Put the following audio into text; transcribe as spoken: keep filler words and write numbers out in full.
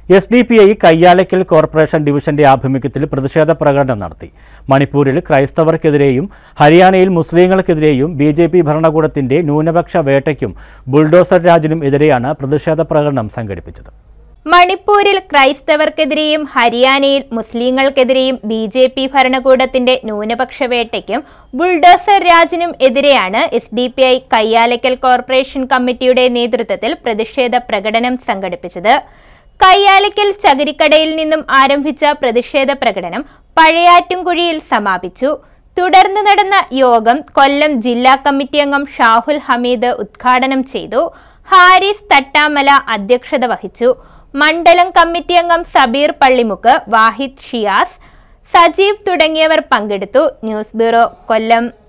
S D P I Kayyalakkal corporation ഡിവിഷന്റെ ആഭിമുഖ്യത്തിൽ പ്രതിഷേധ പ്രകടനം നടത്തി. മണിപ്പൂരിൽ ക്രൈസ്തവർക്കെതിരെയും ഹരിയാനയിൽ മുസ്ലിങ്ങൾക്കെതിരെയും ബി ജെ പി ഭരണകൂടത്തിന്റെ ന്യൂനപക്ഷ വേട്ടയ്ക്കും ബുൾഡോസർ രാജിനും എതിരെയാണ് പ്രതിഷേധ പ്രകടനം സംഘടിപ്പിച്ചത്. മണിപ്പൂരിൽ ക്രൈസ്തവർക്കെതിരെയും ഹരിയാനയിൽ മുസ്ലിങ്ങൾക്കെതിരെയും ബി ജെ പി ഭരണകൂടത്തിന്റെ ന്യൂനപക്ഷ വേട്ടയ്ക്കും ബുൾഡോസർ രാജിനും എതിരെയാണ് S D P I Kayyalakkal corporation കമ്മിറ്റിയുടെ നേതൃത്വത്തിൽ പ്രതിഷേധ പ്രകടനം സംഘടിപ്പിച്ചത്. കയ്യാലയ്ക്കൽ ചകിരിക്കടയിൽ നിന്നും ആരംഭിച്ച പ്രതിഷേധ പ്രകടനം പഴയാറ്റുംകുഴിയിൽ സമാപിച്ചു. തുടർന്ന് നടന്ന യോഗം കൊല്ലം ജില്ലാ കമ്മിറ്റി അംഗം ഷാഹുൽ ഹമീദ് ഉദ്ഘാടനം ചെയ്തു. ഹാരിസ് തട്ടാമല അധ്യക്ഷത വഹിച്ചു. മണ്ഡലം കമ്മിറ്റി അംഗം സബീർ പള്ളിമുക്ക്, വാഹിദ് ഷിയാസ്, സജീവ് തുടങ്ങിയവർ പങ്കെടുത്തു. ന്യൂസ് ബ്യൂറോ, കൊല്ലം.